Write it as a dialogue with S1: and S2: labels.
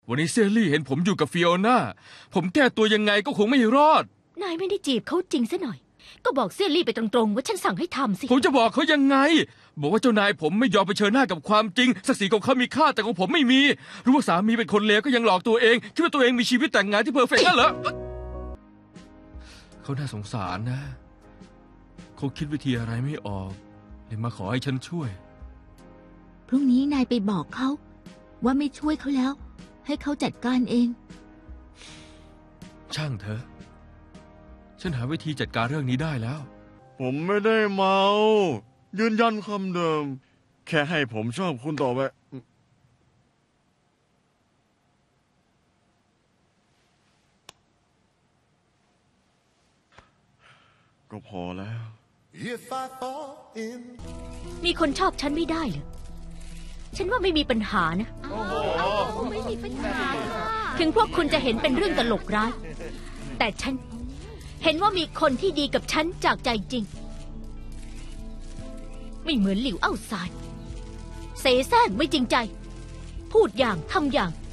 S1: วันนี้เซรี่เห็นผมอยู่กับฟิโอน่าผมแก้ตัวยังไงก็คงไม่รอด
S2: นายไม่ได้จีบเขาจริงซะหน่อยก็บอกเซี่ยลี่ไปตรงๆว่าฉันสั่งให้ทำสิ
S1: ผมจะบอกเขายังไงบอกว่าเจ้านายผมไม่ยอมเผชิญหน้ากับความจริงศักดิ์ศรีของเขามีค่าแต่ของผมไม่มีรู้ว่าสามีเป็นคนเลวก็ยังหลอกตัวเองคิดว่าตัวเองมีชีวิตแต่งงานที่เพอร์เฟกต์นั่นเหรอเขาน่าสงสารนะเขาคิดวิธีอะไรไม่ออกเลยมาขอให้ฉันช่วย
S3: พรุ่งนี้นายไปบอกเขาว่าไม่ช่วยเขาแล้วให้เขาจัดการเอง
S1: ช่างเถอะฉันหาวิธีจัดการเรื่องนี้ได้แล้ว
S4: ผมไม่ได้เมายืนยันคำเดิมแค่ให้ผมชอบคุณต่อไปก็พอแล้ว
S2: มีคนชอบฉันไม่ได้เหรอฉันว่าไม่มีปัญหานะ
S3: ไม่มีปัญหา
S2: ถึงพวกคุณจะเห็นเป็นเรื่องตลกร้ายแต่ฉันเห็นว่ามีคนที่ดีกับฉันจากใจจริงไม่เหมือนหลิวเอ้าซานเสแสร้งไม่จริงใจพูดอย่างทำอย่าง